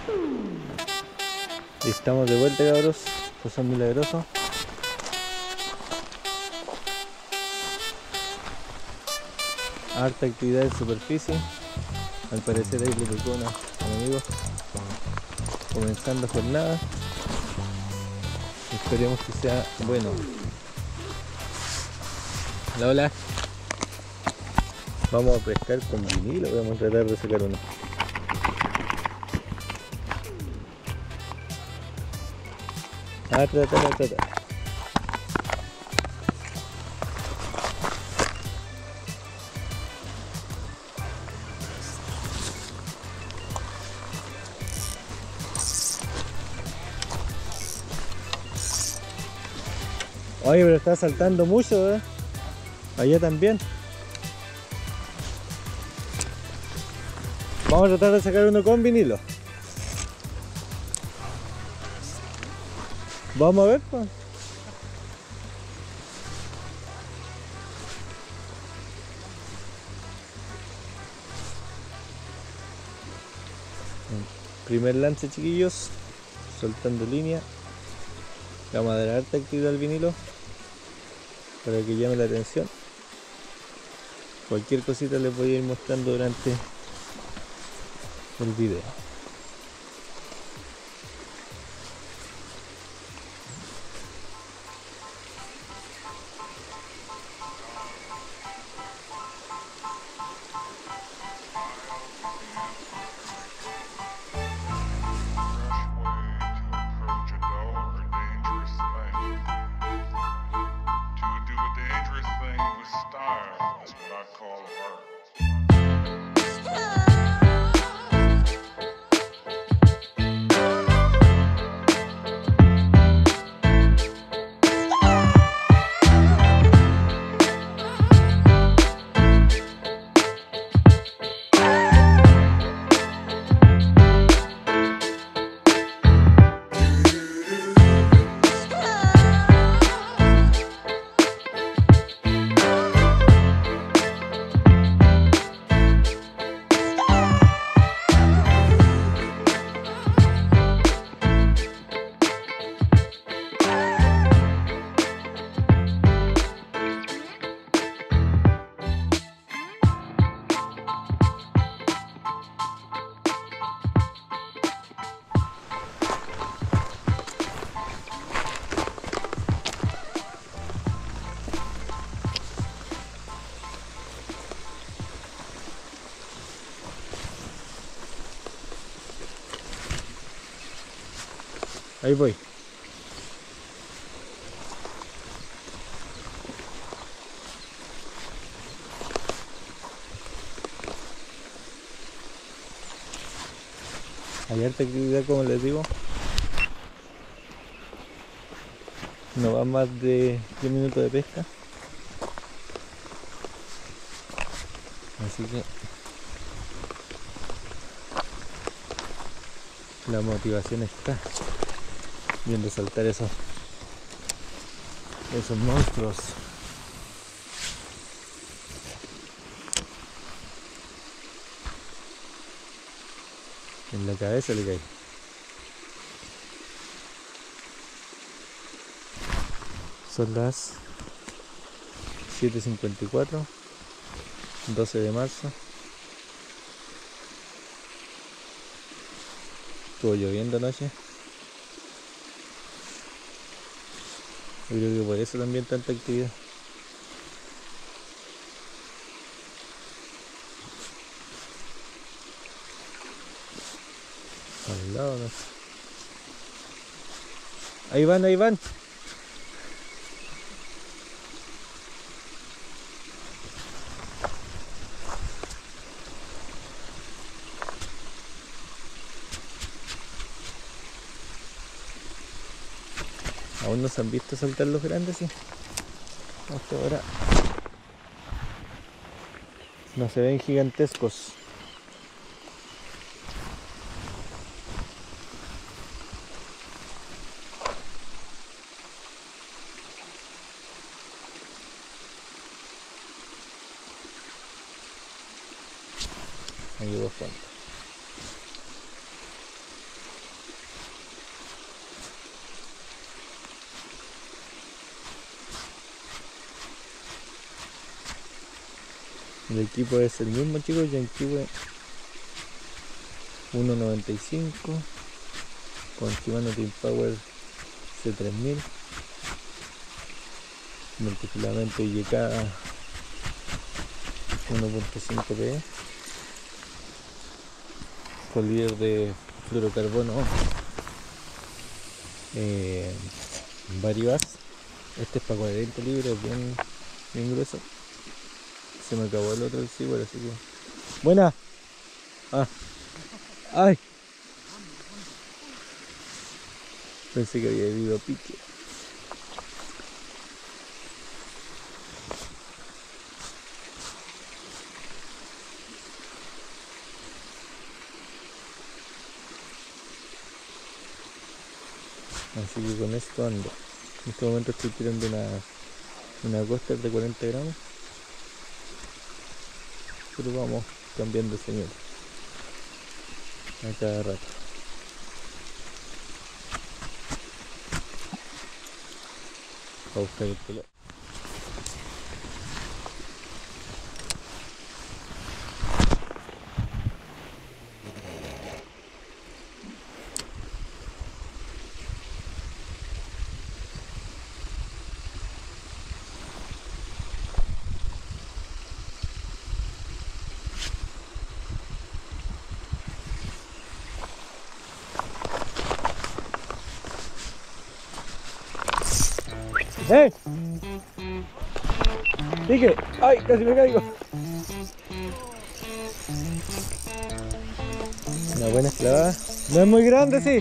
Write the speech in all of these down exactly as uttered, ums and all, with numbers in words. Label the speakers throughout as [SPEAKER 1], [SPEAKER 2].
[SPEAKER 1] Y estamos de vuelta, cabros. Cosas milagrosas. Harta actividad en superficie. Al parecer ahí le tocó una, un amigo comenzando jornada. Esperemos que sea bueno. Hola, hola. Vamos a pescar con vinilo. Vamos a tratar de sacar uno. Ah, trata, trata, trata. Oye, pero está saltando mucho, ¿eh? Allá también. Vamos a tratar de sacar uno con vinilo. Vamos a ver, pues. Primer lance, chiquillos. Soltando línea. Vamos a dar harta actividad al vinilo para que llame la atención. Cualquier cosita les voy a ir mostrando durante el video. Ahí voy. Hay harta actividad, como les digo. No va más de diez minutos de pesca. Así que la motivación está viendo saltar esos esos monstruos. En la cabeza le cae. Son las siete cincuenta y cuatro, doce de marzo. Estuvo lloviendo anoche. Yo creo que por eso también tanta actividad. Al lado, no sé. Ahí van, ahí van. Aún no se han visto saltar los grandes, sí. Hasta ahora no se ven gigantescos. Ahí dos cuantos. El equipo es el mismo, chicos, Yankiwe uno noventa y cinco con Shimano Team Power C tres mil, multifilamento Y K uno punto cinco P E, con líder de fluorocarbono eh, Varibas. Este es para cuarenta libras, bien, bien grueso. Se me acabó el otro sí, bueno, así que... ¡Buena! ¡Ah! ¡Ay! Pensé que había habido pique. Así que con esto ando. En este momento estoy tirando una, una coaster de cuarenta gramos. Pero vamos cambiando señal a cada rato. A buscar el color. ¡Eh! ¡Pique! ¡Ay! Casi me caigo. Una buena esclavada. No es muy grande, sí.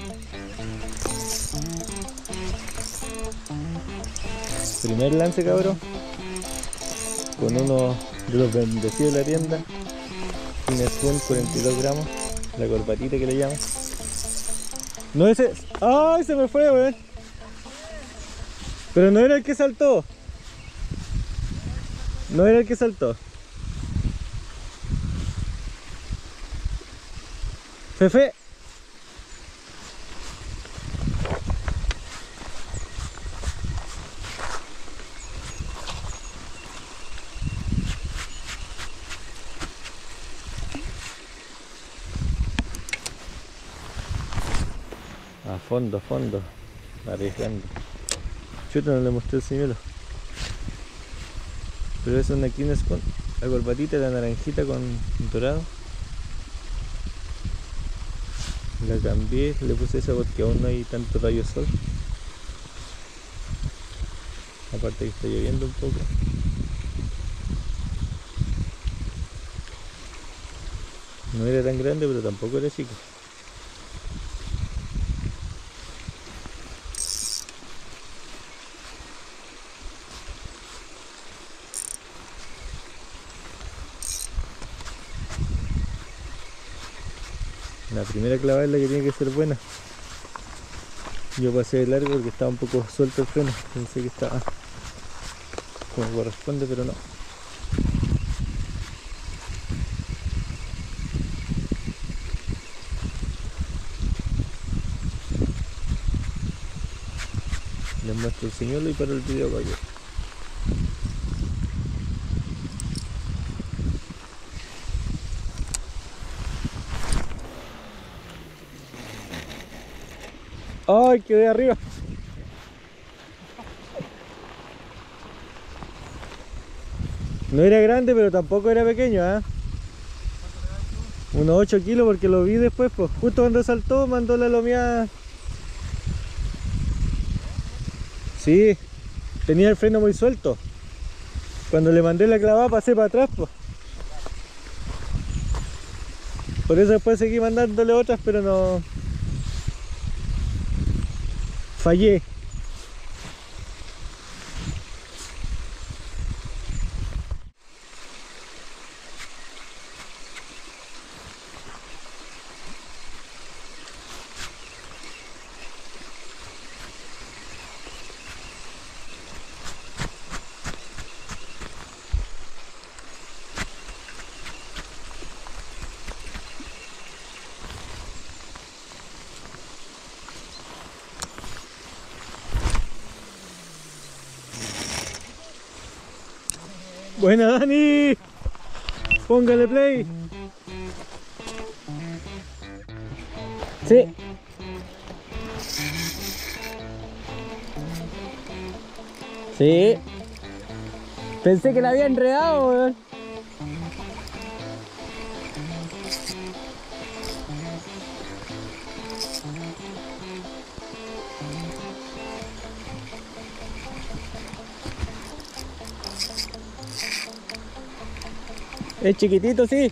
[SPEAKER 1] Primer lance, cabrón. Con uno de los bendecidos de la tienda. Inesfun cuarenta y dos gramos. La corbatita que le llaman. No ese. ¡Ay! Se me fue, weón. Pero no era el que saltó. No era el que saltó. Fefe. A fondo, a fondo. Arriesgando. Chuta, no le mostré el señuelo. Pero es una Kines con la corbatita, la naranjita con dorado. La cambié, le puse esa porque aún no hay tanto rayo sol. Aparte que está lloviendo un poco. No era tan grande, pero tampoco era chico. La primera clavada es la que tiene que ser buena. Yo pasé de largo porque estaba un poco suelto el freno. Pensé que estaba como corresponde, pero no. Les muestro el señuelo y paro el video para que... ¡Ay! Quedé arriba. No era grande, pero tampoco era pequeño, ¿eh? Unos ocho kilos porque lo vi después, pues. Justo cuando saltó, mandó la lomeada. Sí, tenía el freno muy suelto. Cuando le mandé la clavada pasé para atrás, pues. Por eso después seguí mandándole otras, pero no... Fallé. Buena, Dani. Póngale play. Sí. Sí. Pensé que la había enredado, weón. Es chiquitito, sí.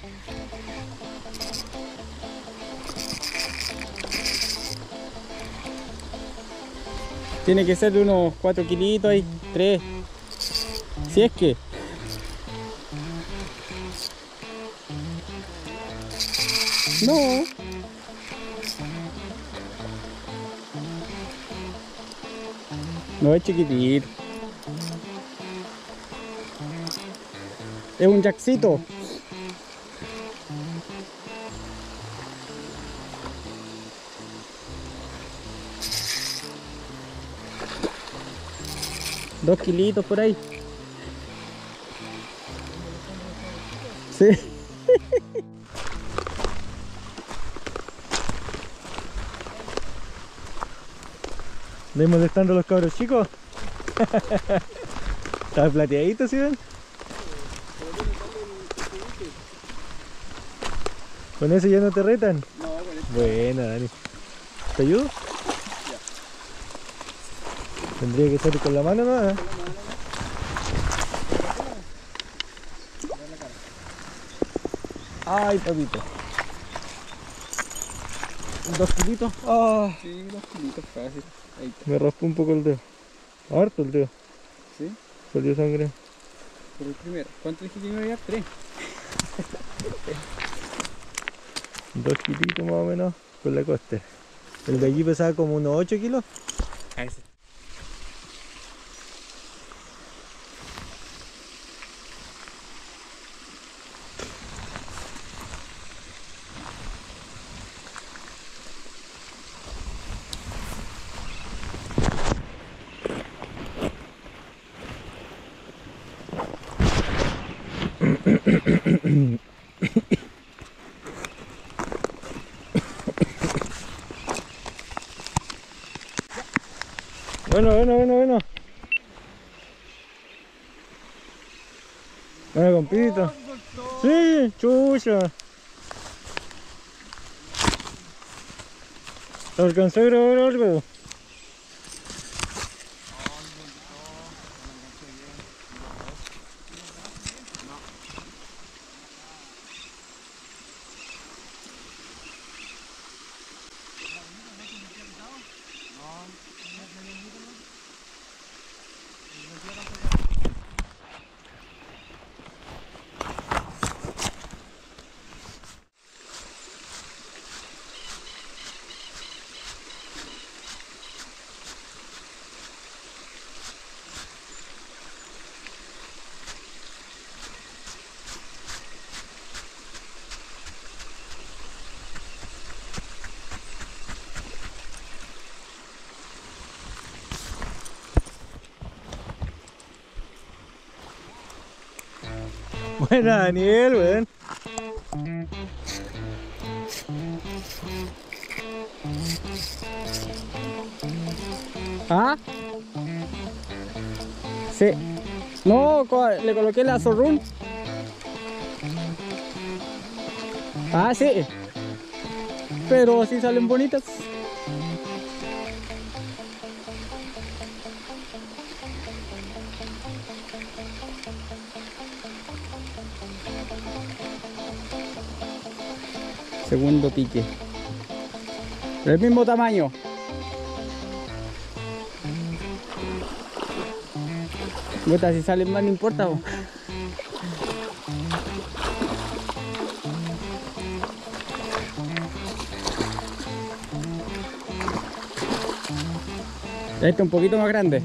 [SPEAKER 1] Tiene que ser de unos cuatro kilitos ahí, tres. Si es que. No. No es chiquitito. Es un jackcito. Dos kilitos por ahí. Sí. ¿Ves molestando a los cabros chicos? Está plateadito, ¿sí ven? ¿Con ese ya no te retan?
[SPEAKER 2] No, con este.
[SPEAKER 1] Buena, Dani. ¿Te ayudo?
[SPEAKER 2] Ya.
[SPEAKER 1] Tendría que ser con la mano, ¿no? ¿Eh? Ay, papito. Dos kilitos. Oh,
[SPEAKER 2] Sí, dos kilitos fácil. Ahí está.
[SPEAKER 1] me raspó un poco el dedo. Harto el dedo.
[SPEAKER 2] ¿Sí?
[SPEAKER 1] Salió sangre.
[SPEAKER 2] Por el primero. ¿Cuánto dije que me iba a llevar? Tres.
[SPEAKER 1] Dos kilitos más o menos con la costa. El de allí pesaba como unos ocho kilos.
[SPEAKER 2] A ese.
[SPEAKER 1] Bueno, bueno, bueno, bueno. Bueno, compito. Sí, chucha. ¿Alcancé a grabar algo? Buena, Daniel, weón. ¿Ah? Sí. No, co- le coloqué la zorrún. Ah, sí. Pero sí salen bonitas. Segundo pique. Del mismo tamaño. Puta, si salen más no importa. Bo. Este un poquito más grande.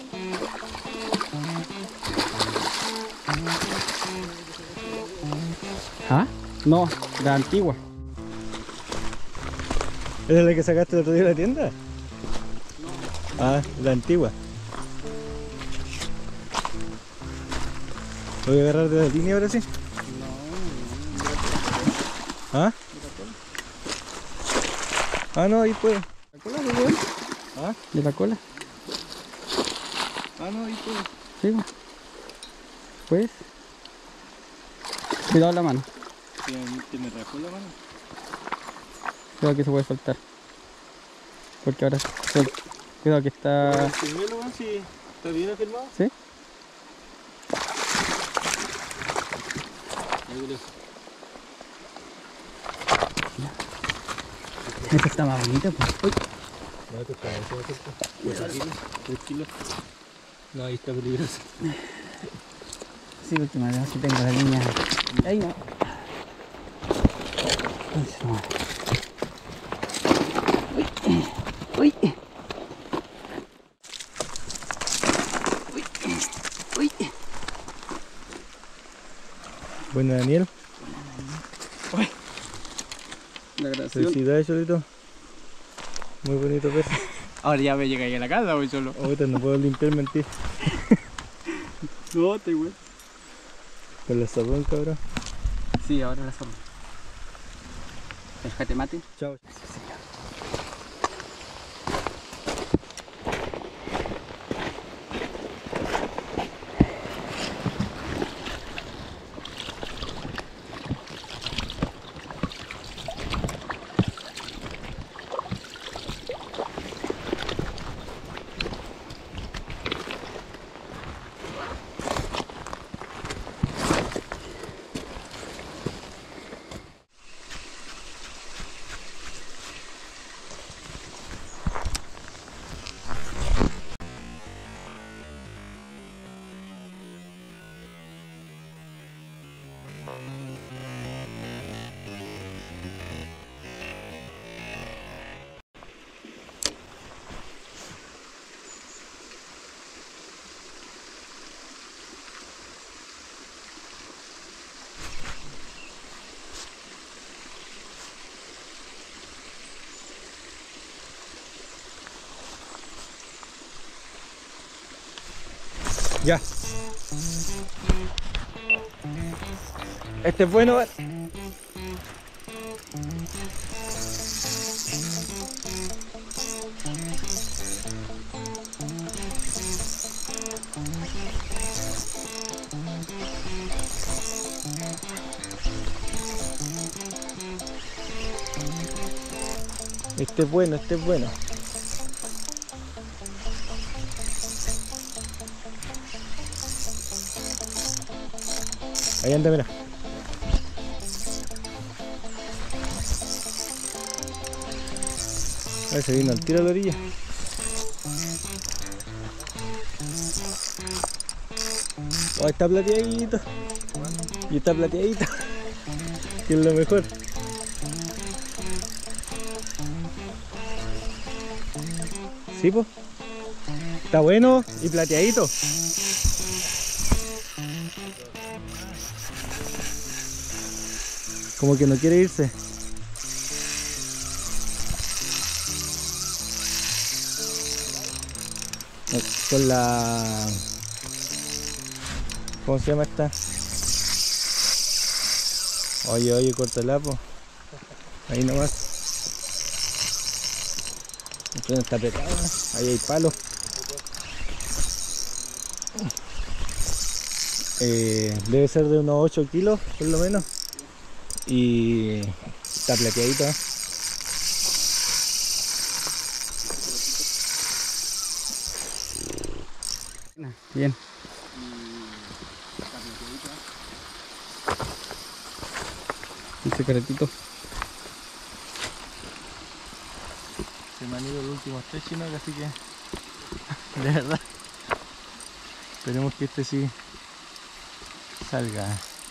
[SPEAKER 1] ¿Ah? No, la antigua. ¿Esa es la que sacaste el otro día de la tienda? No. Ah, la antigua. Voy a agarrar de la línea ahora sí.
[SPEAKER 2] No.
[SPEAKER 1] ¿Ah?
[SPEAKER 2] ¿De la cola?
[SPEAKER 1] Ah, no, ahí puede.
[SPEAKER 2] ¿La cola, pues, weón?
[SPEAKER 1] ¿Ah?
[SPEAKER 2] ¿De la cola?
[SPEAKER 1] Ah, no, ahí puede.
[SPEAKER 2] Sí, weón. Pues. Cuidado la mano.
[SPEAKER 1] ¿Te me rajó la mano?
[SPEAKER 2] Cuidado que se puede soltar. Porque ahora suel- cuidado que está.
[SPEAKER 1] ¿El señuelo, weón, si está bien afirmado?
[SPEAKER 2] ¿Sí?
[SPEAKER 1] Ahí lo.
[SPEAKER 2] Esta está más bonita, pues. Uy.
[SPEAKER 1] No, esto está demasiado cerca. Cuatro kilos, tres kilos. No, ahí está peligroso.
[SPEAKER 2] Sí, porque madre, si tengo la línea. Ahí no. Ay, su madre. Uy. Uy. Uy. Uy.
[SPEAKER 1] Bueno, Daniel.
[SPEAKER 2] Uy. La grabación.
[SPEAKER 1] Felicidades, Cholito. Muy bonito ver.
[SPEAKER 2] Ahora ya me llegué a la casa, voy solo.
[SPEAKER 1] Ahorita no puedo limpiarme en ti.
[SPEAKER 2] No, te güey.
[SPEAKER 1] Con la sabón, cabrón.
[SPEAKER 2] Sí, ahora la forma. El jate mate.
[SPEAKER 1] Chao. Ya. Este es bueno. Este es bueno, este es bueno. Ahí anda, mira. A ver, se vino al tiro a la orilla. Oh, está plateadito. Y está plateadito. Que es lo mejor. Sí, pues. Está bueno y plateadito. Como que no quiere irse. Con la... ¿Cómo se llama esta? Oye, oye, corta el apo. Ahí nomás. El freno está apretado, ¿eh? Ahí hay palo. Eh, debe ser de unos ocho kilos, por lo menos. Y está plateadito, ¿eh?
[SPEAKER 2] Bien. Un secretito.
[SPEAKER 1] Se me han ido los últimos tres chinos, así que de verdad esperemos que este sí salga.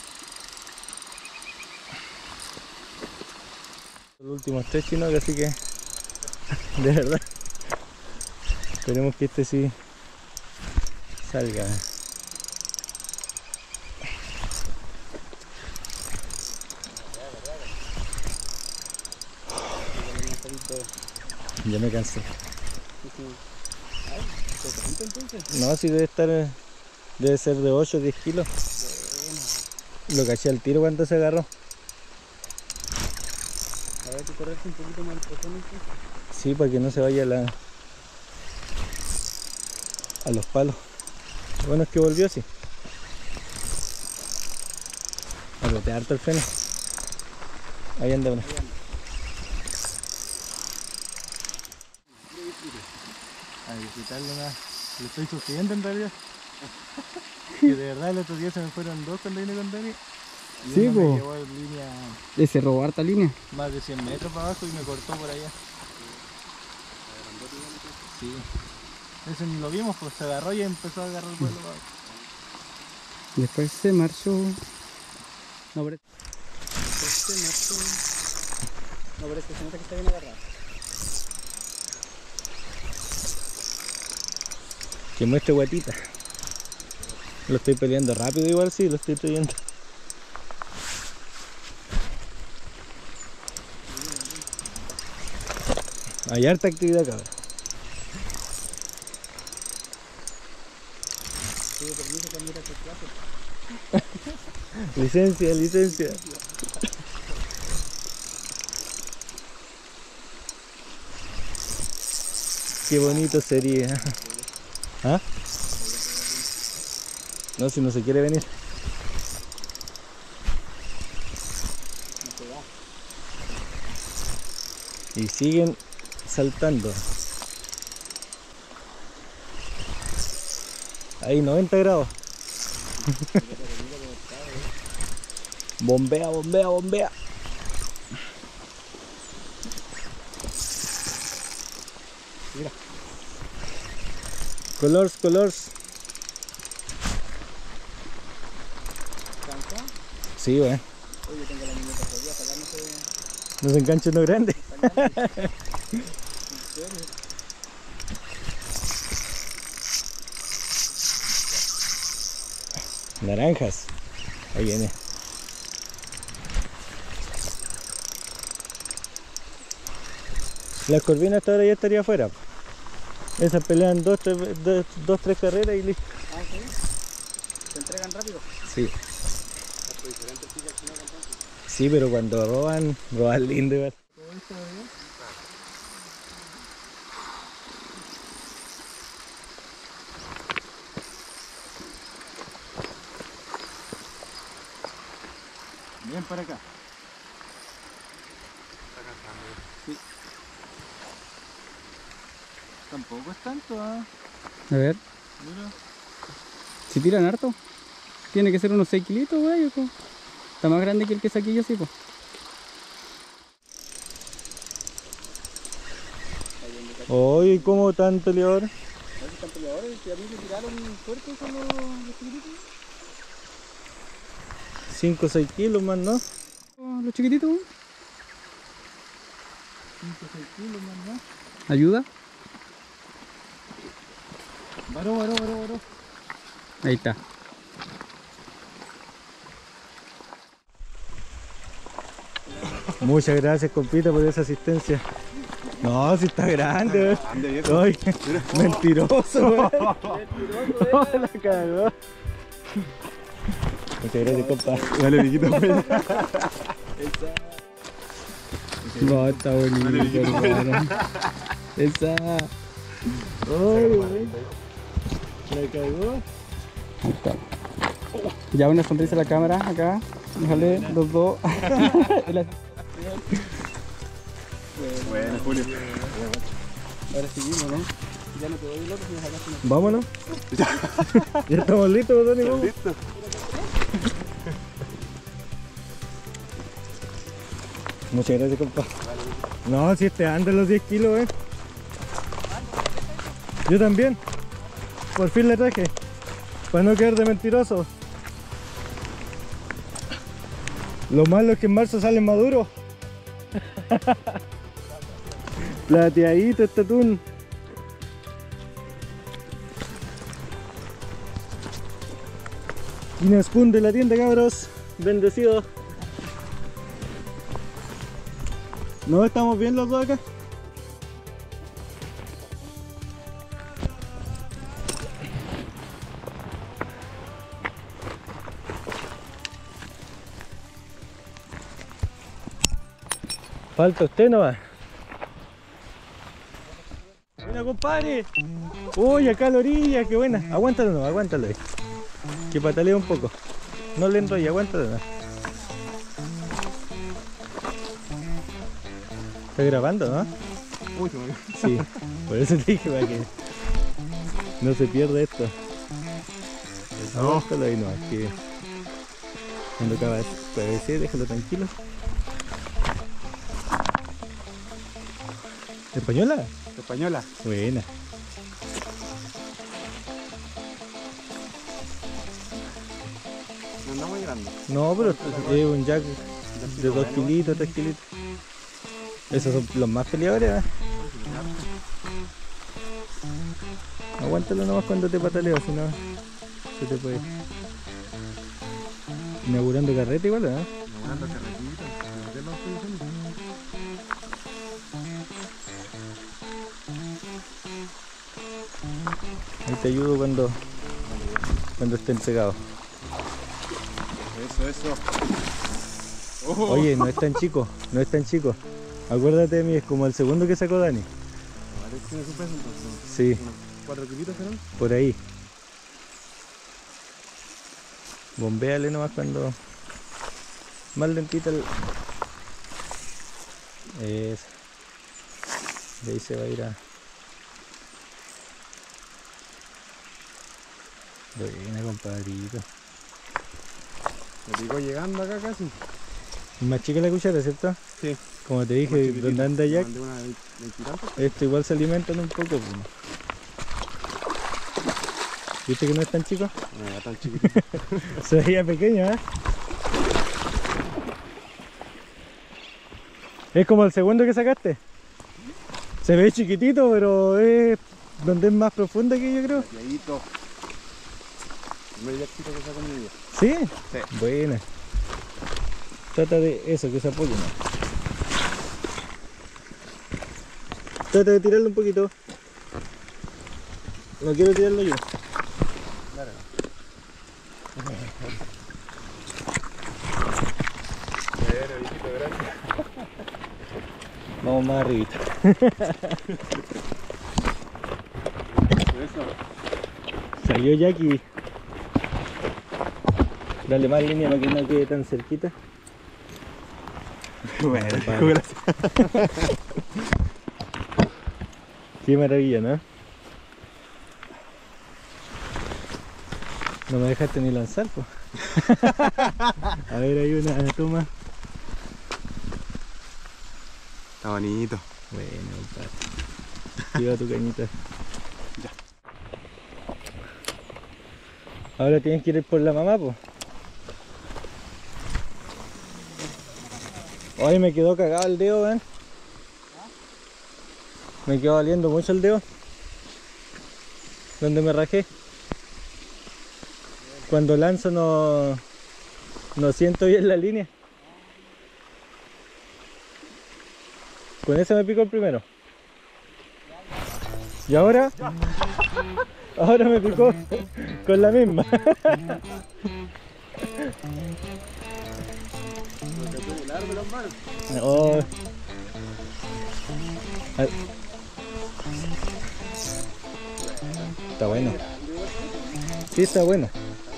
[SPEAKER 1] Los últimos tres chinos, así que de verdad esperemos que este sí salga. Ya me cansé. No, si debe estar, debe ser de ocho o diez kilos. Lo caché al tiro cuando se agarró.
[SPEAKER 2] correrse un poquito más el pozón.
[SPEAKER 1] Sí, para que no se vaya a la... a los palos. Bueno, es que volvió así. Apreté harto el freno. Ahí anda una. A visitarlo más. Lo estoy sufriendo en realidad. Que de verdad el otro día se me fueron dos cuando vine con Dani. Y
[SPEAKER 2] Sí,
[SPEAKER 1] uno
[SPEAKER 2] po.
[SPEAKER 1] me llevó en línea
[SPEAKER 2] Ese robó harta línea.
[SPEAKER 1] más de cien metros para abajo y me cortó por allá. Sí. Eso ni lo vimos, pues se agarró y empezó a agarrar el vuelo para abajo.
[SPEAKER 2] Después se marchó. No, pero... Después se marchó. No, pero es que se nota que está bien agarrado.
[SPEAKER 1] Que muestre guatita. Lo estoy peleando rápido igual, sí, lo estoy trayendo. Hay harta actividad, cabrón.
[SPEAKER 2] Tuve permiso para ir a hacer clases.
[SPEAKER 1] Licencia, licencia. Qué bonito sería. ¿Ah? No, si no se quiere venir. Y siguen saltando. Ahí noventa grados. Bombea, bombea, bombea.
[SPEAKER 2] Mira.
[SPEAKER 1] Colors, colors.
[SPEAKER 2] ¿Cansa?
[SPEAKER 1] Sí, bueno.
[SPEAKER 2] Oye, tengo la muñeca todavía, ojalá no se...
[SPEAKER 1] No se engancha uno grande. Naranjas. Ahí viene. Las corvinas hasta ahora ya estaría afuera. Esas pelean dos, tres, dos, dos, tres carreras y listo.
[SPEAKER 2] Ah, ¿sí? ¿Se entregan rápido?
[SPEAKER 1] Sí. Sí, pero cuando roban, roban lindo igual. Ven para acá. Sí. Tampoco es tanto, ¿ah?
[SPEAKER 2] A ver,
[SPEAKER 1] Mira.
[SPEAKER 2] si tiran harto, tiene que ser unos seis kilitos, güey. O co- Está más grande que el que saqué yo, sí, pues.
[SPEAKER 1] Oye, ¿cómo tan peleador?
[SPEAKER 2] Están peleadores, que a mí me tiraron fuerte son los, los chiquititos.
[SPEAKER 1] cinco o seis kilos más, ¿no?
[SPEAKER 2] Oh, los chiquititos, güey.
[SPEAKER 1] cinco o seis kilos más, ¿no?
[SPEAKER 2] ¿Ayuda?
[SPEAKER 1] Varó, varó, varó, varó.
[SPEAKER 2] Ahí está.
[SPEAKER 1] Muchas gracias, compita, por esa asistencia. No, si está grande,
[SPEAKER 3] Ande,
[SPEAKER 1] weón. Ay, mentiroso, weón. No, la cagó. Muchas gracias, compa.
[SPEAKER 3] Dale, viejito, pues.
[SPEAKER 2] No, está bonito, hermano. Esa.
[SPEAKER 1] Ay, weón. La cagó.
[SPEAKER 2] Ahí está. Ya una sonrisa a la cámara acá. Déjale los dos. La-
[SPEAKER 3] Bueno, Julio.
[SPEAKER 2] Ahora seguimos, ¿no? Ya no te doy el otro, si me sacaste una.
[SPEAKER 1] Vámonos. Ya estamos listos, Tony. Vamos.
[SPEAKER 3] Listo.
[SPEAKER 1] Muchas gracias, compa. No, si este anda los diez kilos, eh. Yo también. Por fin le traje. Para no quedar de mentiroso. Lo malo es que en marzo salen maduros. Plateadito este atún. Guinness Spoon de la tienda, cabros. Bendecido. ¿No estamos bien los dos acá? Falta usted nomás. Buena, compadre. Uy, acá a la orilla, qué buena. Aguántalo nomás, aguántalo ahí. Que patalee un poco. No le enrolle, aguántalo nomás. ¿Está grabando, no?
[SPEAKER 3] Uy, se me
[SPEAKER 1] Sí, por eso te dije para que no se pierda esto. Aguántalo ahí nomás, que cuando acaba de ser, déjalo tranquilo. ¿Española?
[SPEAKER 3] Española.
[SPEAKER 1] Buena.
[SPEAKER 3] No anda muy grande.
[SPEAKER 1] No, pero es un jack de dos kilitos, tres kilitos. Esos son los más peleadores, ¿eh? Aguántalo nomás cuando te pataleo, si no se te puede. Inaugurando carrete igual, ¿eh?
[SPEAKER 3] Inaugurando carretita. ¿De los teléfonos?
[SPEAKER 1] Ahí te ayudo cuando, cuando estén pegados.
[SPEAKER 3] Eso, eso. Oh.
[SPEAKER 1] Oye, no es tan chico, no es tan chico. Acuérdate de mí, es como el segundo que sacó Dani.
[SPEAKER 3] Vale, tiene su peso entonces.
[SPEAKER 1] Sí,
[SPEAKER 3] Unos cuatro kilitos serán.
[SPEAKER 1] por ahí. Bombéale nomás cuando... Más lentita el... Eso. De ahí se va a ir a... Buena, compadrito.
[SPEAKER 3] Me picó llegando acá casi.
[SPEAKER 1] Es más chica la cuchara, ¿cierto?
[SPEAKER 3] Sí.
[SPEAKER 1] Como te dije, donde anda Jack,
[SPEAKER 3] Mandé una de veintitantos.
[SPEAKER 1] esto igual se alimentan un poco. Pues. ¿Viste que no es tan chico?
[SPEAKER 3] No era tan chiquitito.
[SPEAKER 1] Se veía pequeño, ¿eh? Es como el segundo que sacaste. Se ve chiquitito, pero es donde es más profunda que yo creo.
[SPEAKER 3] Yayito. El primer jackcito que sacó mi vida.
[SPEAKER 1] ¿Sí?
[SPEAKER 3] Sí.
[SPEAKER 1] Buena. Trata de eso, que se apoye, ¿no? Trata de tirarlo un poquito. No quiero tirarlo yo.
[SPEAKER 3] Claro. Bueno, viejito grande.
[SPEAKER 1] Vamos más arribita.
[SPEAKER 3] Eso.
[SPEAKER 1] Salió Jackie. Dale más línea para que no quede tan cerquita.
[SPEAKER 3] Bueno,
[SPEAKER 1] Vale.
[SPEAKER 3] gracias.
[SPEAKER 1] Qué maravilla, ¿no? No me dejaste ni lanzar, pues. A ver, hay una toma.
[SPEAKER 3] Está bonito.
[SPEAKER 1] Bueno, compadre. Lleva tu cañita.
[SPEAKER 3] Ya.
[SPEAKER 1] Ahora tienes que ir por la mamá, pues. Hoy me quedó cagado el dedo, ven. Me quedó doliendo mucho el dedo. Donde me rajé. Cuando lanzo no, no siento bien la línea. Con ese me picó el primero. Y ahora, ahora me picó con la misma. Oh. Ay. Está bueno. Sí, está bueno.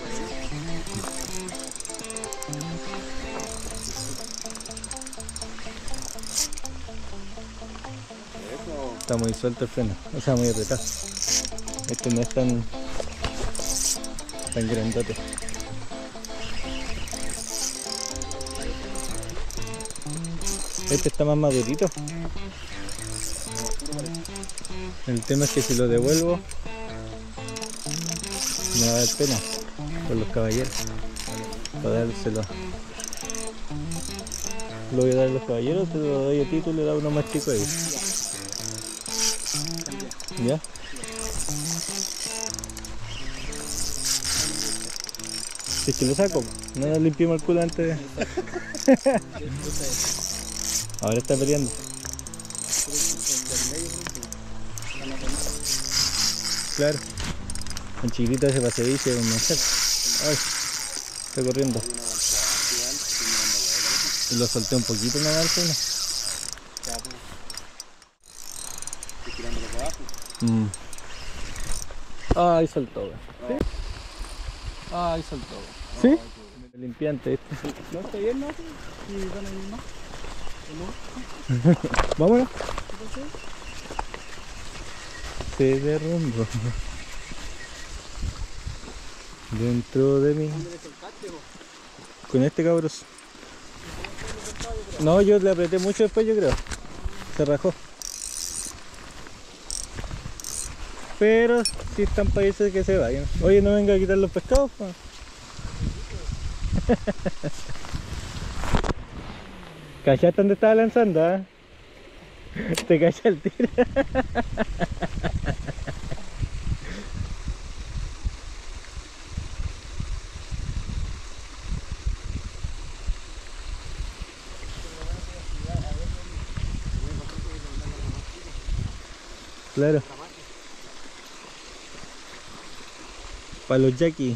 [SPEAKER 1] Está muy suelto el freno, o sea, muy apretado. Este no es tan tan grandote. Este está más madurito. El tema es que si lo devuelvo me va a dar pena por los caballeros. Para dárselo. Lo voy a dar a los caballeros, te lo doy a ti, tú le das uno más chico ahí. ¿Ya? Si es que lo saco, no nos limpiamos el culo antes de... Ahora está peleando. Claro. El chiquitito ese paseadizo con manjar. Ay, está corriendo. Y lo solté un poquito nomás al freno.
[SPEAKER 3] Estoy tirándolo para abajo.
[SPEAKER 1] Mm. Ay, soltó, weón. ¿Sí? Ay, soltó, weón. ¿Sí? El limpiante este.
[SPEAKER 2] No, está bien, ¿no? Y van a venir más. ¿O no?
[SPEAKER 1] Vámonos.
[SPEAKER 2] ¿Qué pasó?
[SPEAKER 1] Se derrumbó. Dentro de mí.
[SPEAKER 2] ¿Dónde le soltaste, vos?
[SPEAKER 1] Con este cabros. No, yo le apreté mucho después, yo creo. Se rajó. Pero si están países que se vayan. Oye, no venga a quitar los pescados, pa. ¿Cachaste dónde estaba lanzando, ah? Te caché el tiro. Claro. Para los Jackie.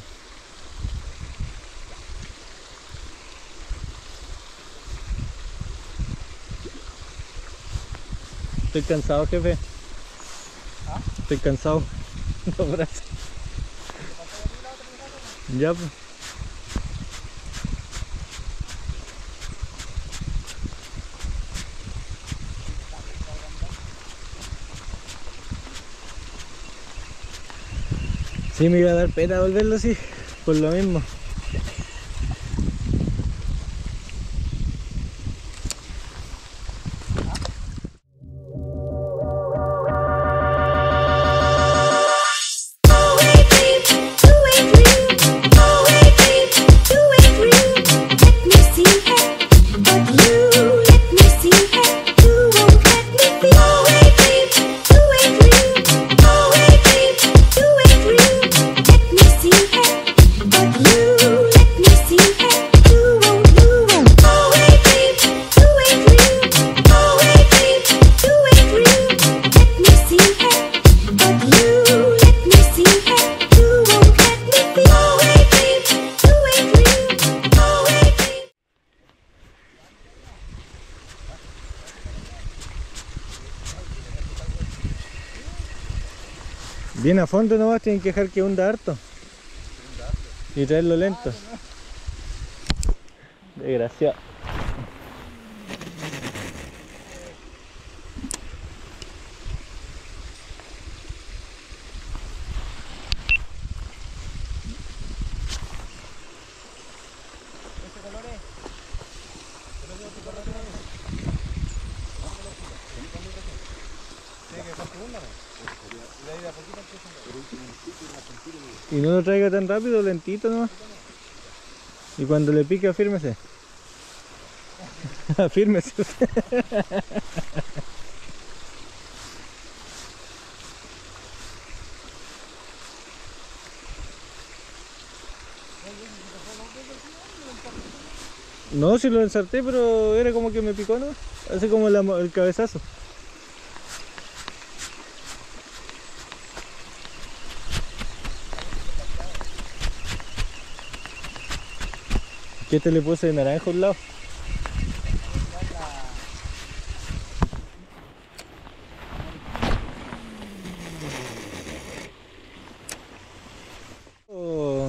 [SPEAKER 1] Estoy cansado, jefe.
[SPEAKER 2] ¿Ah?
[SPEAKER 1] Estoy cansado. Los brazos. Ya, pues. Sí, me iba a dar pena volverlo así, por lo mismo. Bien a fondo nomás, tienen que dejar que hunda harto. Y traerlo lento. Desgraciado. Y no lo traiga tan rápido, lentito nomás. Y cuando le pique, afírmese. Afírmese. No, si lo ensarté, pero era como que me picó, ¿no? Hace como la, el cabezazo. ¿Qué te le puse de naranja a un lado? Oh.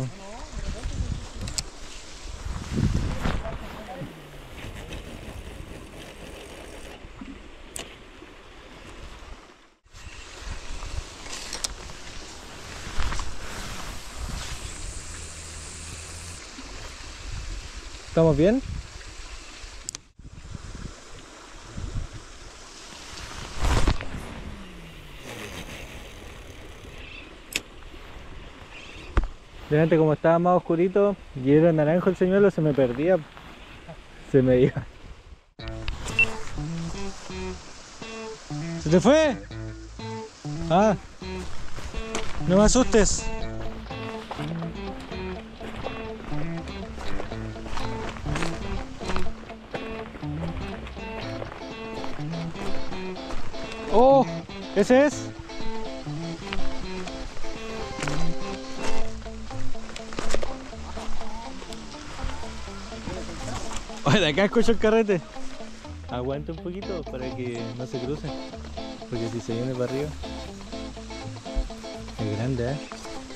[SPEAKER 1] ¿Estamos bien? Delante, como estaba más oscurito y era naranjo el señuelo, se me perdía. Se me iba. ¿Se te fue? Ah, no me asustes. Oh, ese es. Oye, de acá escucho el carrete. Aguanta un poquito para que no se crucen. Porque si se viene para arriba es grande, ¿eh?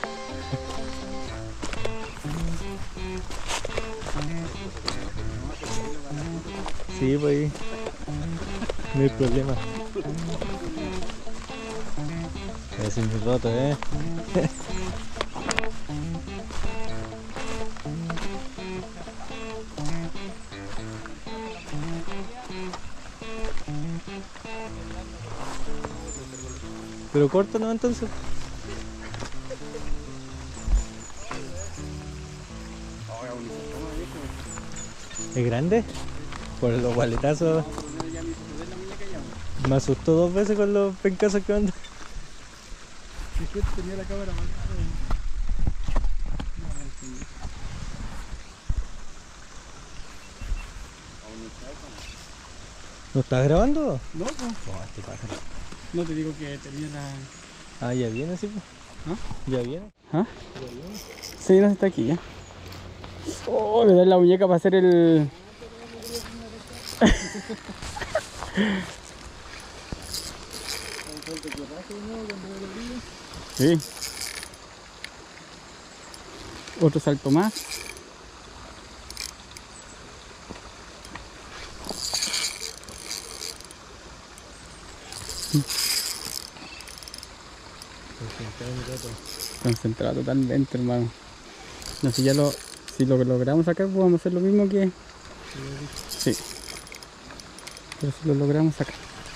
[SPEAKER 1] Sí, pues ahí no hay problema. Ese es mi roto, ¿eh? Pero corta, ¿no? Entonces. ¿Es grande? Por los gualetazos. Me asustó dos veces con los pencazos que andan.
[SPEAKER 2] Es que tenía la cámara más.
[SPEAKER 1] ¿No estás grabando?
[SPEAKER 2] No, pues.
[SPEAKER 1] Oh, este pájaro.
[SPEAKER 2] No te digo que tenía la.
[SPEAKER 1] Ah, ya viene, sí, pues.
[SPEAKER 2] ¿Ah?
[SPEAKER 1] Ya viene.
[SPEAKER 2] ¿Ah?
[SPEAKER 1] Ya viene.
[SPEAKER 2] Sí, no está aquí ya. Oh, le da la muñeca para hacer el. Sí. Otro salto más. Concentrado totalmente, hermano. No, si ya lo, si lo logramos sacar, pues vamos a hacer lo mismo que. Sí. Pero si lo logramos sacar.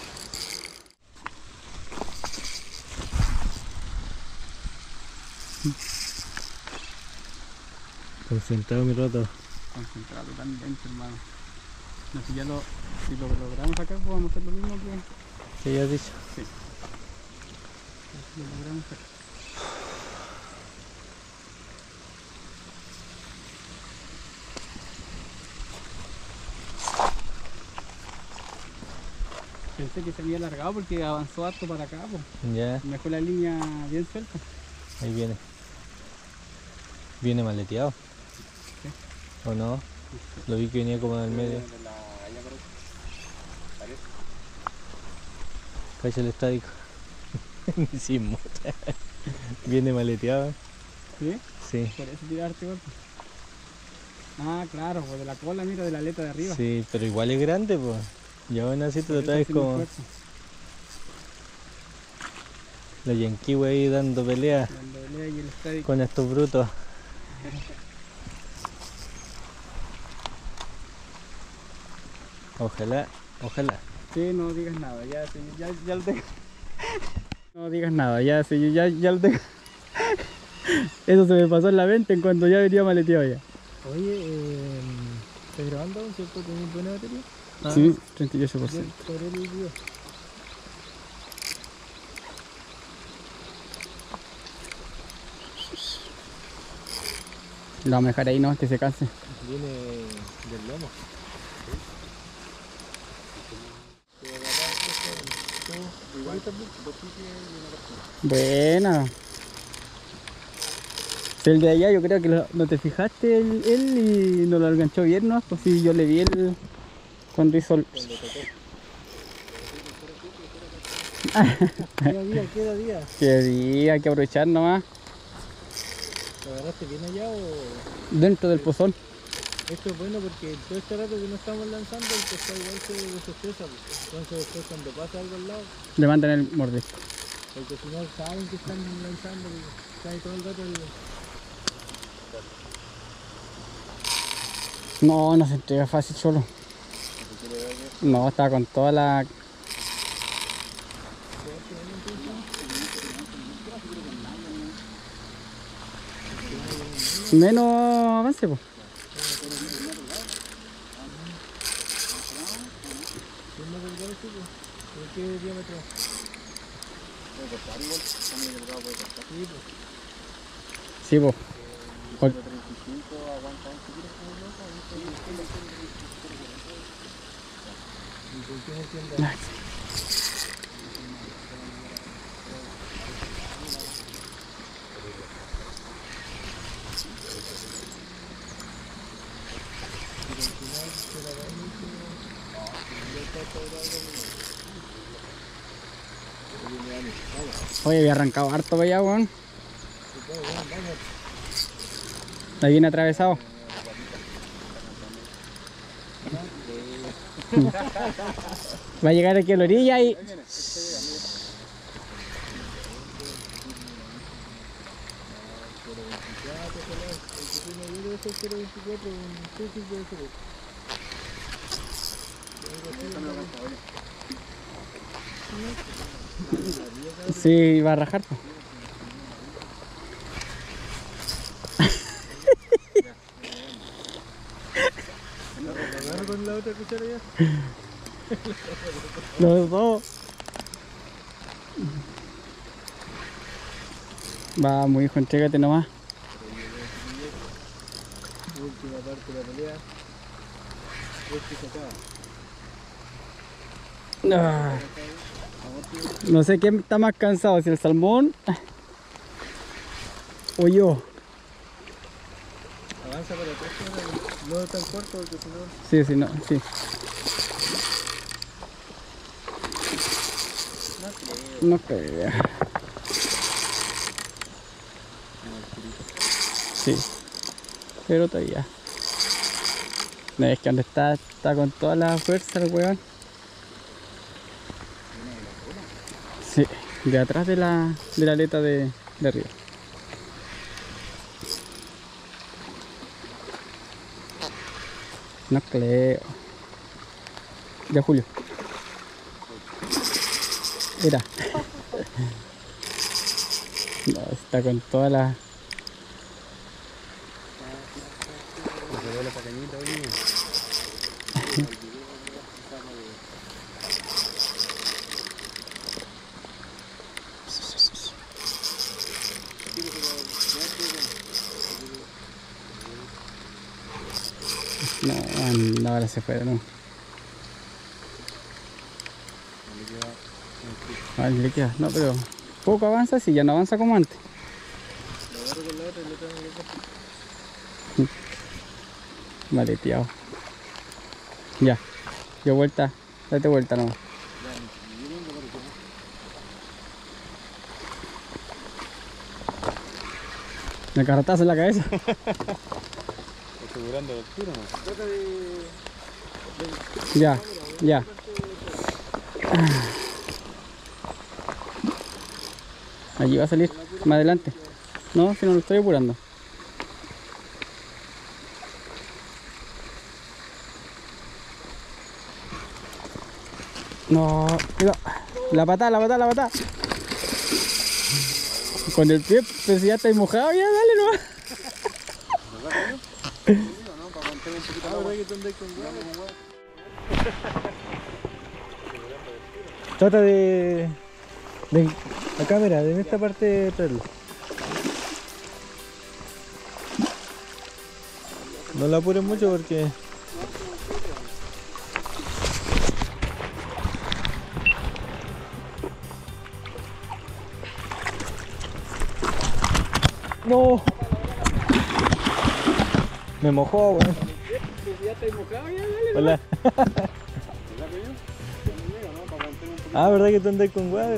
[SPEAKER 1] Concentrado mi roto.
[SPEAKER 2] Concentrado totalmente, hermano. No, si ya lo, si lo logramos sacar, pues vamos a hacer lo mismo que.
[SPEAKER 1] ¿Qué ya has dicho?
[SPEAKER 2] Sí. Si lo logramos sacar. Pensé que se había alargado porque avanzó harto para acá, pues.
[SPEAKER 1] Ya,
[SPEAKER 2] Me dejó la línea bien suelta.
[SPEAKER 1] ahí viene. Viene maleteado.
[SPEAKER 2] Sí.
[SPEAKER 1] ¿O no? Lo vi que venía como en el medio. Cacha el estático. Ni sin mota. Viene maleteado.
[SPEAKER 2] ¿Sí?
[SPEAKER 1] Sí.
[SPEAKER 2] Por eso tirarte golpe. Ah, claro, pues de la cola, mira, de la aleta de arriba.
[SPEAKER 1] Sí, pero igual es grande, pues. Y aún así te
[SPEAKER 2] Por
[SPEAKER 1] lo
[SPEAKER 2] eso
[SPEAKER 1] traes
[SPEAKER 2] hacemos
[SPEAKER 1] como
[SPEAKER 2] fuerza.
[SPEAKER 1] la yanquiwa ahí dando pelea
[SPEAKER 2] Cuando pelea y el estático.
[SPEAKER 1] con estos brutos. Ojalá, ojalá.
[SPEAKER 2] Sí, no digas nada, ya, sí, ya, ya lo tengo. No digas nada, ya, sí, ya, ya lo tengo. Eso se me pasó en la mente en cuanto ya venía maleteado ya.
[SPEAKER 1] Oye, eh, ¿estás grabando, cierto? ¿Tienes buena batería?
[SPEAKER 2] Sí, treinta y ocho por ciento.
[SPEAKER 1] Sobre el video.
[SPEAKER 2] Lo vamos a dejar ahí, no, que se canse.
[SPEAKER 1] Viene del lomo.
[SPEAKER 2] Buena. El de allá yo creo que lo- no te fijaste él, él y no lo enganchó bien, ¿no? Pues sí, yo le vi el cuando hizo el...
[SPEAKER 1] Queda día, queda día.
[SPEAKER 2] Que día, hay que aprovechar nomás.
[SPEAKER 1] ¿Lo agarraste bien allá o...?
[SPEAKER 2] Dentro del pozón.
[SPEAKER 1] Esto es bueno porque todo este rato que no estamos lanzando, el pescado igual se desestresa. Entonces después cuando pasa algo al lado,
[SPEAKER 2] Le mandan el mordisco.
[SPEAKER 1] porque si no saben que están lanzando, y está ahí todo el rato el...
[SPEAKER 2] No, no se entrega fácil solo. No, estaba con toda la... Menos avance, pues.
[SPEAKER 1] ¿De qué diámetro?
[SPEAKER 2] Sí, pues. Ol- Oye, había arrancado harto para allá, weón. Está bien atravesado. Va a llegar aquí a la orilla y... Sí, va a rajar.
[SPEAKER 1] con la otra cuchara ya.
[SPEAKER 2] Los dos. Vamos, hijo, entrégate nomás.
[SPEAKER 1] Última parte de la pelea. Este se acaba.
[SPEAKER 2] Ah. No sé quién está más cansado, si el salmón o yo.
[SPEAKER 1] Avanza para atrás, no es tan corto porque si no...
[SPEAKER 2] Sí, sí, no, sí. No creo. Sí, pero todavía. No, es que donde está, está con toda la fuerza el weón. Sí, de atrás de la, de la aleta de, de arriba. No creo. Ya, Julio. Mira. No, está con toda la... No, no, ahora se fue, no. Ah, le queda. No, pero poco avanza, si ya no avanza como antes. Maleteado. Ya, dio vuelta, date vuelta nomás. Me carrotazo en la cabeza.
[SPEAKER 3] Asegurando la altura, ¿no?
[SPEAKER 2] Ya, ya. Allí va a salir, más adelante. No, si no lo estoy apurando. No, cuidado. La patada, la patada, la patada. Con el pie, pero si ya estáis mojado, ya dale nomás.
[SPEAKER 1] Trata de... de la cámara, de esta parte de traerlo. No la apures mucho porque... No. Me mojó, weón.
[SPEAKER 2] Ya estáis mojado, ya dale.
[SPEAKER 1] Hola. Ah, ¿verdad que tú andas con water?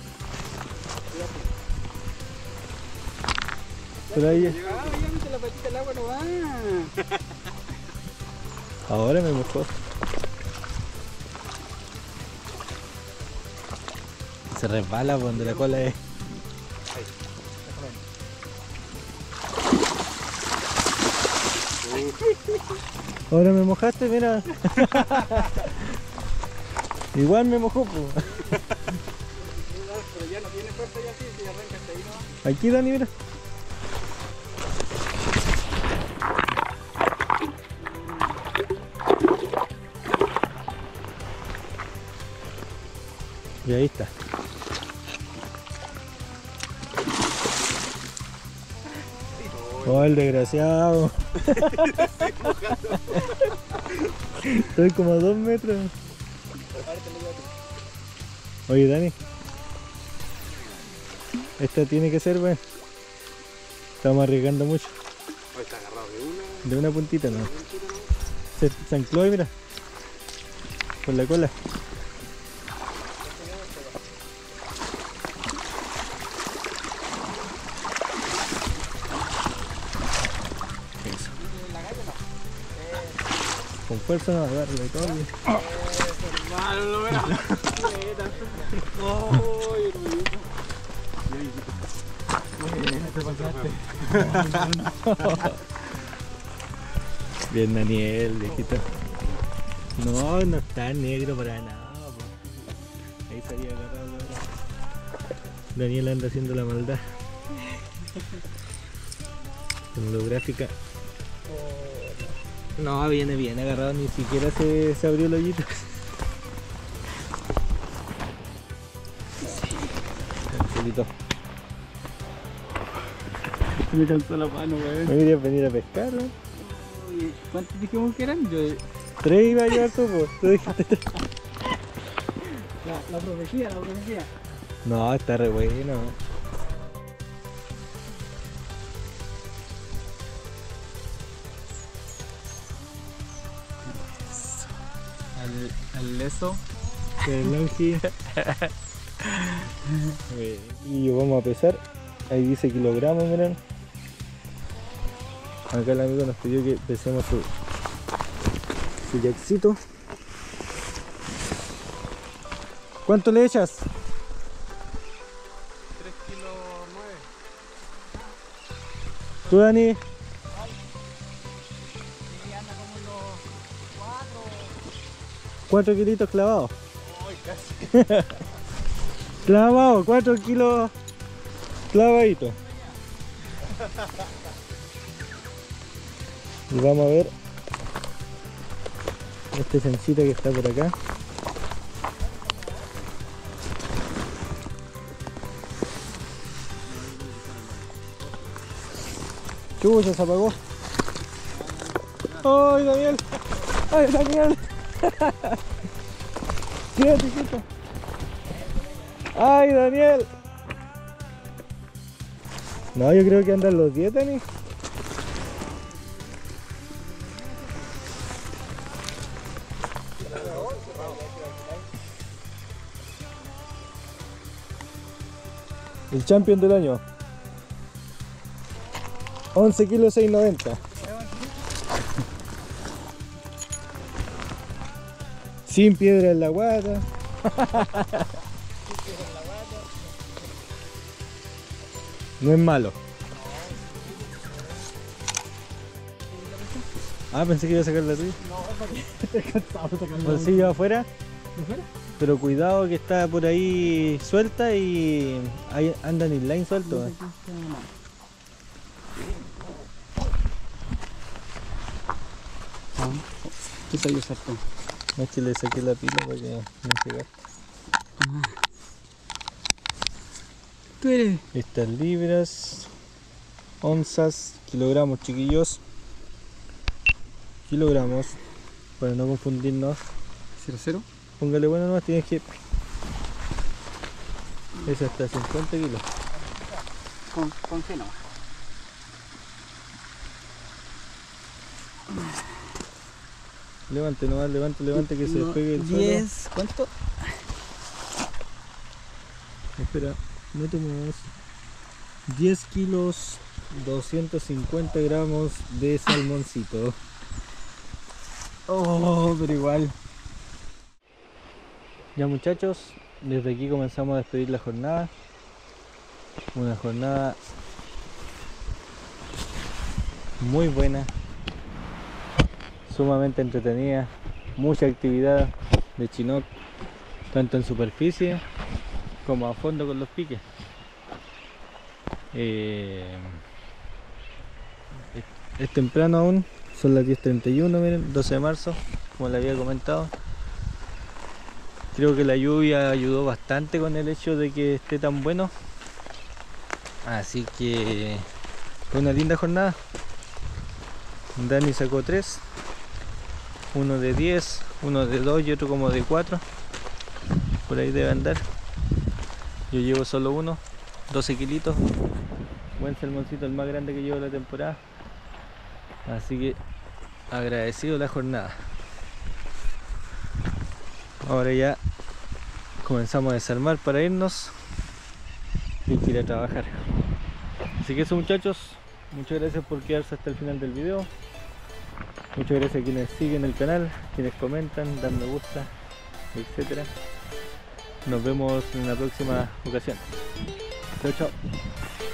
[SPEAKER 1] Pero ahí...
[SPEAKER 2] Ah, ya mete la patita al agua, no va.
[SPEAKER 1] Ahora me mojó. Se resbala por donde la cola es. Ahora me mojaste, mira. Igual me mojó, po.
[SPEAKER 2] Pero ya no tiene fuerza ya sí, si arranca hasta ahí no.
[SPEAKER 1] Aquí, Dani, mira. Y ahí está. Oh, el desgraciado. Estoy como a dos metros. Oye, Dani. Esta tiene que ser, weón. Estamos arriesgando mucho.
[SPEAKER 3] Está agarrado de una.
[SPEAKER 1] De una puntita, no. Se, se ancló ahí, mira. Con la cola. esfuerzo no, agárralo todo bien.
[SPEAKER 2] Hermano, no me la...
[SPEAKER 1] Bien, Daniel, viejito. No, no está negro para nada. Po. Ahí estaría agarrado ahora. Daniel anda haciendo la maldad. Con holográfica. No, viene bien agarrado, ni siquiera se, se abrió el hoyito. Tranquilito.
[SPEAKER 2] Me cansó la mano, weón.
[SPEAKER 1] ¿No querías venir a pescar, no?
[SPEAKER 2] Oye, ¿cuántos dijimos que eran? Yo...
[SPEAKER 1] Tres iba a llevar tú, po. Tú dijiste tres.
[SPEAKER 2] La, la profecía, la profecía.
[SPEAKER 1] No, está re bueno.
[SPEAKER 2] Al, al leso.
[SPEAKER 1] El longi. Y vamos a pesar. Ahí dice kilogramos, miren. Acá el amigo nos pidió que pesemos su, su jackcito. ¿Cuánto le echas?
[SPEAKER 3] tres kilos nueve.
[SPEAKER 1] ¿Tú, Dani?
[SPEAKER 2] Sí, anda como unos cuatro.
[SPEAKER 1] Cuatro kilitos clavados. Clavado, cuatro kilos clavadito. Y vamos a ver este sencito que está por acá. Chucha, se apagó. ¡Ay, Daniel! ¡Ay, Daniel! ¡Quédate, quieto! ¡Ay, Daniel! No, yo creo que andan los diez, Dani. El champion del año. once kilos seis noventa. Sin piedra en la guata. No es malo. Ah, pensé que iba a sacar la tuya.
[SPEAKER 2] No, porque estoy cansado de sacar la
[SPEAKER 1] Bolsillo afuera.
[SPEAKER 2] ¿De fuera?
[SPEAKER 1] Pero cuidado que está por ahí suelta y ahí andan inline suelto. eh.
[SPEAKER 2] Ah, ¿qué soy exacto?
[SPEAKER 1] No es que le saqué la pila para que no se gaste.
[SPEAKER 2] Tú eres.
[SPEAKER 1] Estas libras, onzas, kilogramos, chiquillos. Kilogramos, para no confundirnos.
[SPEAKER 2] ¿Cero cero?
[SPEAKER 1] Póngale bueno nomás, tienes que... Es hasta cincuenta kilos.
[SPEAKER 2] Con, con qué no.
[SPEAKER 1] Levante nomás, levante, levante que se
[SPEAKER 2] No,
[SPEAKER 1] despegue el
[SPEAKER 2] diez, ¿cuánto?
[SPEAKER 1] suelo. Espera, metemos diez kilos, doscientos cincuenta gramos de salmoncito.
[SPEAKER 2] Oh, pero igual.
[SPEAKER 1] Ya muchachos, desde aquí comenzamos a despedir la jornada. Una jornada muy buena, sumamente entretenida, mucha actividad de chinook, tanto en superficie como a fondo con los piques. Eh, es, es temprano aún, son las diez treinta y uno, miren, doce de marzo, como les había comentado. Creo que la lluvia ayudó bastante con el hecho de que esté tan bueno. Así que fue una linda jornada. Dani sacó tres. Uno de diez, uno de dos y otro como de cuatro. Por ahí debe andar. Yo llevo solo uno, doce kilitos. Buen salmoncito, el más grande que llevo la temporada. Así que agradecido la jornada. Ahora ya comenzamos a desarmar para irnos y ir a trabajar. Así que eso muchachos, muchas gracias por quedarse hasta el final del video. Muchas gracias a quienes siguen el canal, quienes comentan, dan me gusta, etcétera. Nos vemos en la próxima ocasión. Chao, chao.